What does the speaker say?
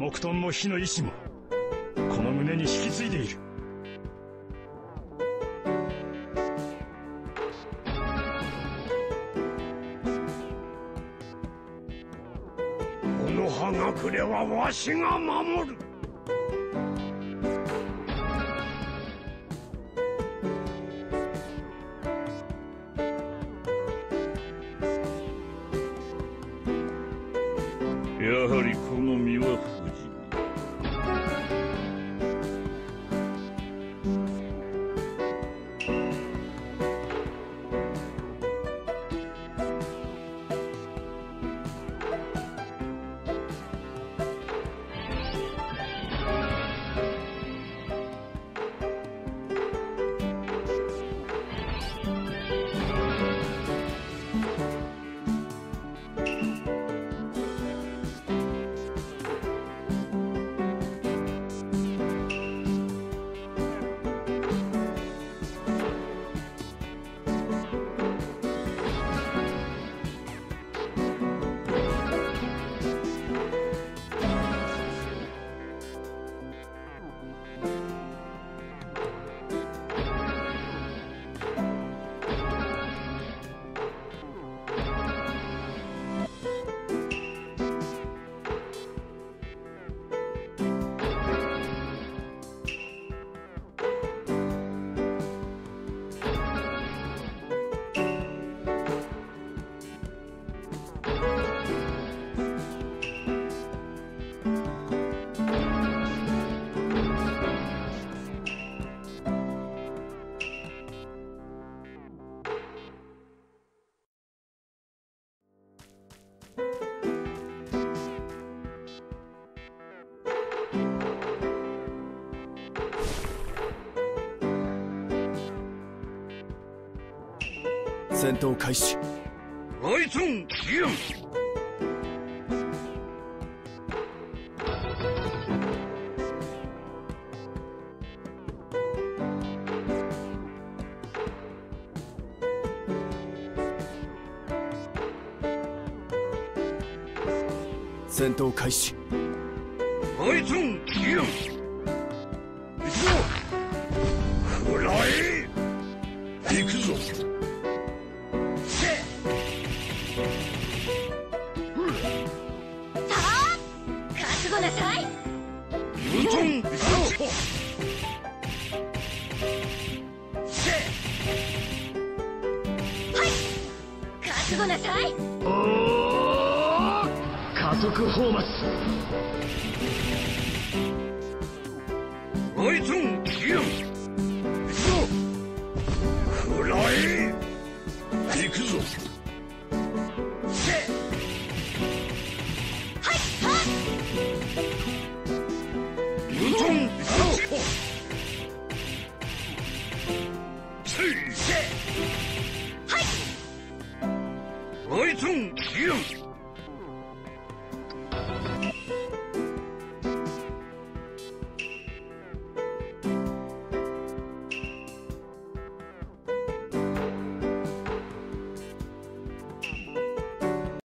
木遁も火の意志もこの胸に引き継いでいる。 この葉隠れはわしが守る。 やはりこの身は不死。 戦闘開始。 あいつんキヨン。 戦闘開始。 あいつんキヨン。行くぞ。フライ。行くぞ。 なさい。 ユートン、行くぞ。 はい。覚悟なさい。 加速放末。 あいつんキヨン。